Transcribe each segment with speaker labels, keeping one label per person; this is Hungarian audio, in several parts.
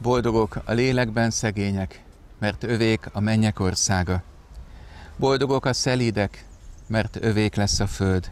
Speaker 1: Boldogok a lélekben szegények, mert övék a mennyek országa. Boldogok a szelídek, mert övék lesz a föld.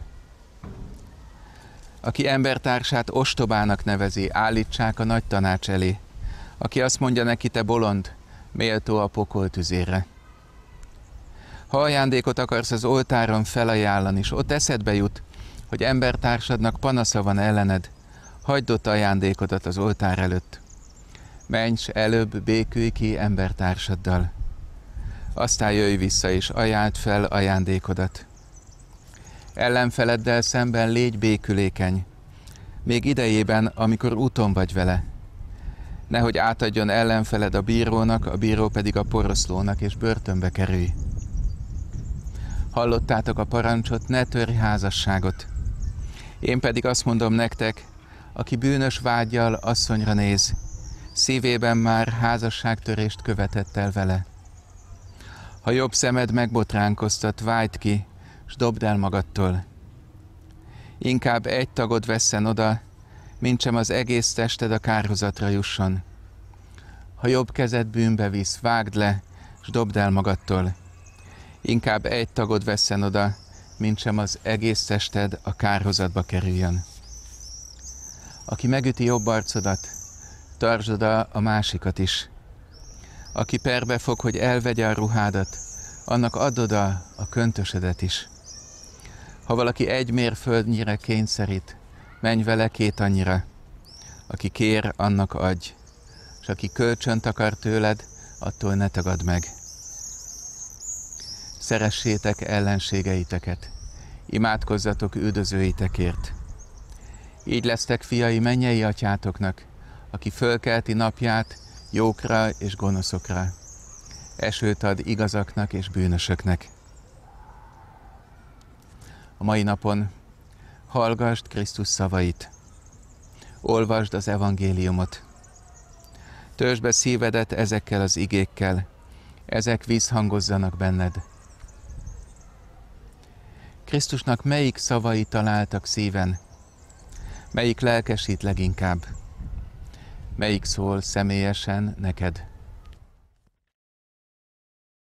Speaker 1: Aki embertársát ostobának nevezi, állítsák a nagy tanács elé. Aki azt mondja neki, te bolond, méltó a pokol tüzére. Ha ajándékot akarsz az oltáron felajánlani, és ott eszedbe jut, hogy embertársadnak panasza van ellened, hagyd ott ajándékodat az oltár előtt. Menj, s előbb békülj ki embertársaddal. Aztán jöjj vissza, és ajánld fel ajándékodat. Ellenfeleddel szemben légy békülékeny, még idejében, amikor úton vagy vele. Nehogy átadjon ellenfeled a bírónak, a bíró pedig a poroszlónak, és börtönbe kerülj. Hallottátok a parancsot, ne törj házasságot. Én pedig azt mondom nektek, aki bűnös vággyal asszonyra néz, szívében már házasságtörést követett el vele. Ha jobb szemed megbotránkoztat, vágyd ki, s dobd el magadtól. Inkább egy tagod vesszen oda, mintsem az egész tested a kárhozatra jusson. Ha jobb kezed bűnbe visz, vágd le, s dobd el magadtól. Inkább egy tagod vesszen oda, mintsem az egész tested a kárhozatba kerüljön. Aki megüti jobb arcodat, tartsd oda a másikat is. Aki perbe fog, hogy elvegye a ruhádat, annak add oda a köntösödet is. Ha valaki egy mérföldnyire kényszerít, menj vele két annyira. Aki kér, annak adj, és aki kölcsönt akar tőled, attól ne tagadd meg. Szeressétek ellenségeiteket, imádkozzatok üldözőitekért. Így lesztek fiai mennyei atyátoknak, aki fölkelti napját jókra és gonoszokra. Esőt ad igazaknak és bűnösöknek. A mai napon hallgasd Krisztus szavait, olvasd az evangéliumot. Töltsd be szívedet ezekkel az igékkel, ezek visszhangozzanak benned. Krisztusnak melyik szavai találtak szíven? Melyik lelkesít leginkább? Melyik szól személyesen neked?